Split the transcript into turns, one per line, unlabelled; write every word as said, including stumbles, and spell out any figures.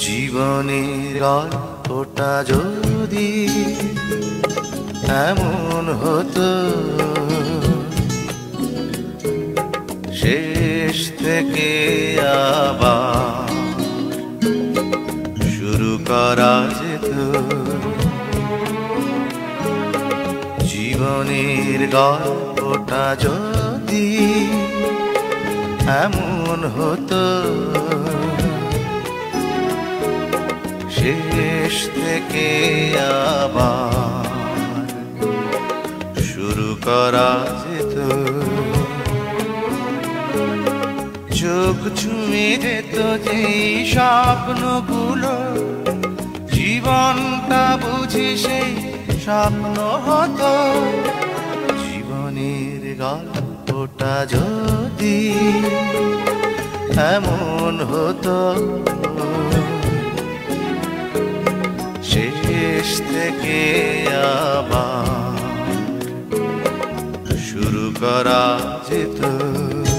জীবনের গল্পটা যদি এমন হতো, শেষ থেকে আবার শুরু করা যেত। জীবনের গল্পটা যদি এমন হতো, শেষ থেকে আবার শুরু করা যেত। চোখ ছুঁয়ে যেত যেই স্বপ্নগুলো, জীবনটা বুঝি সেই স্বপ্ন হতো। জীবনের গল্পটা যদি এমন হতো, শেষ থেকে আবার শুরু করা যেত।